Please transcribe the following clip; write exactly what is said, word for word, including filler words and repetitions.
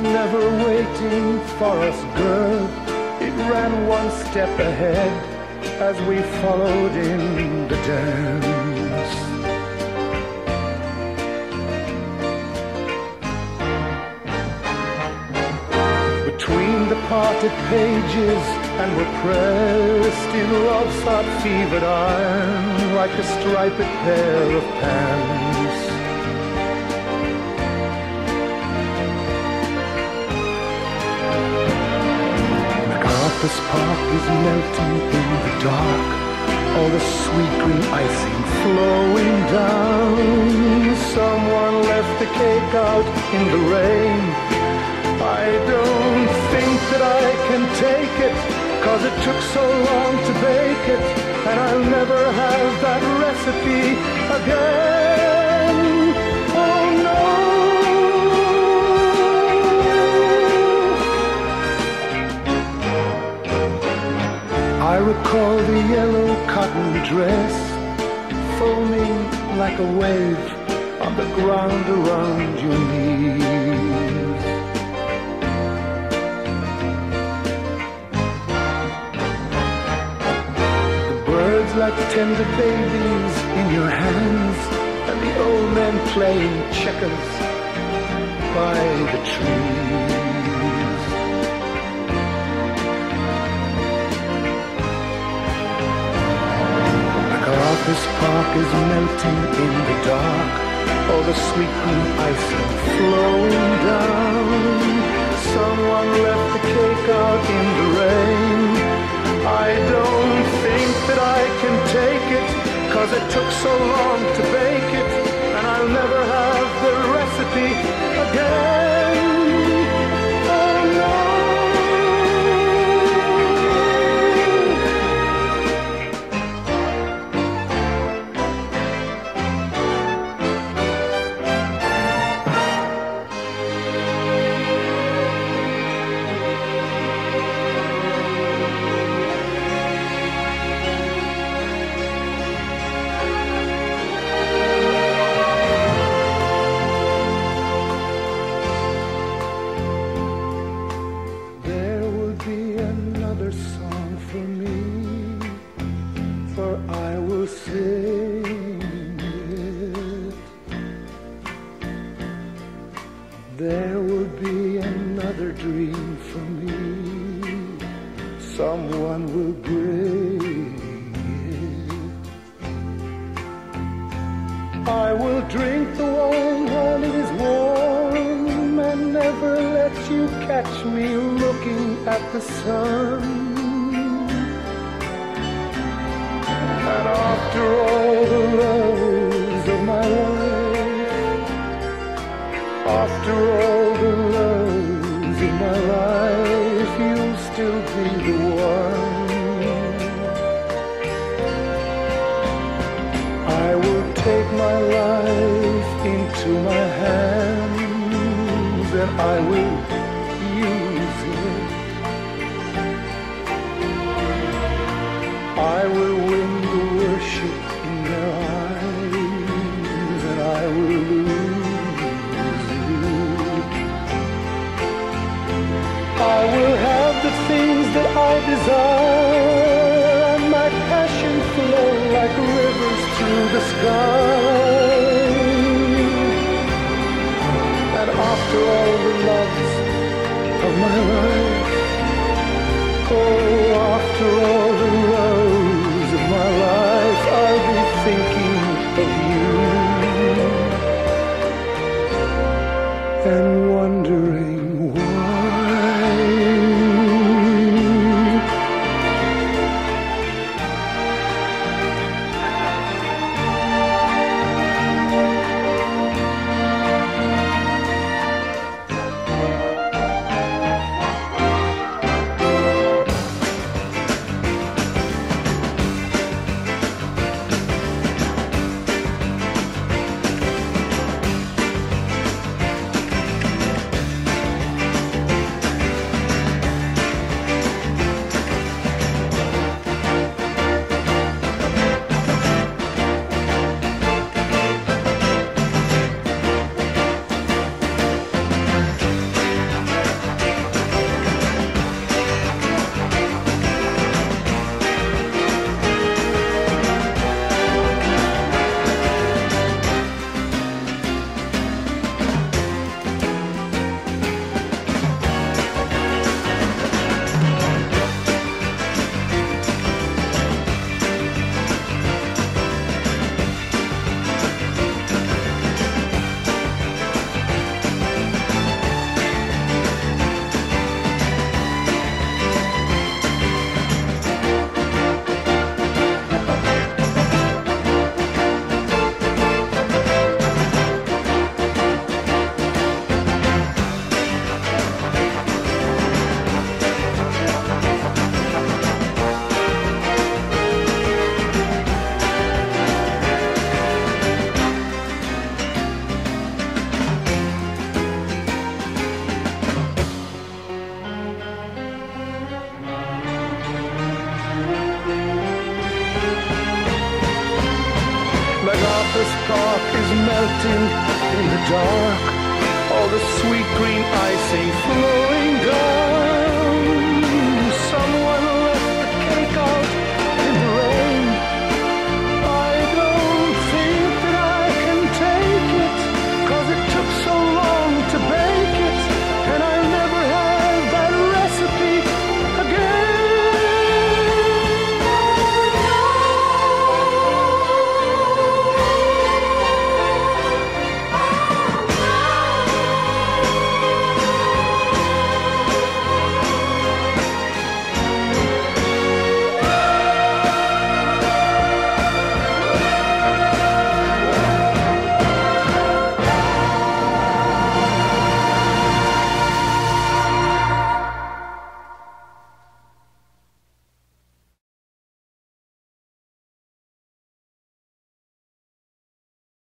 never waiting for us, girl. It ran one step ahead as we followed in the dance. Between the parted pages, and we're pressed in love's hot fevered iron, like a striped pair of pants. MacArthur Park is melting in the dark, all the sweet green icing flowing down. Someone left the cake out in the rain. I don't think that I can take it, 'cause it took so long to bake it, and I'll never have that recipe again. Oh no. I recall the yellow cotton dress foaming like a wave on the ground around your knees. The birds like tender babies in your hands, and the old men playing checkers by the trees. This park is melting in the dark, all the sweet green icing flowing down. Someone left the cake out in the rain. I don't think that I can take it, 'cause it took so long to bake it, and I'll never have the recipe again. Oh no. Song for me, for I will sing it. There will be another dream for me, someone will bring it. I will drink the wine while it is warm, and never let you catch me looking at the sun. And after all the loves of my life, after all the loves of my life, you'll still be the one. I will take my life into my hands, and I will use it. I will win the worship in their eyes, and I will lose it. I will have the things that I desire, and my passion flow like rivers through the sky. And after all the loves of my life, oh, after all the loves of my life, I'll be thinking of you and wondering why. MacArthur Park is melting in the dark. All the sweet green icing flowing down.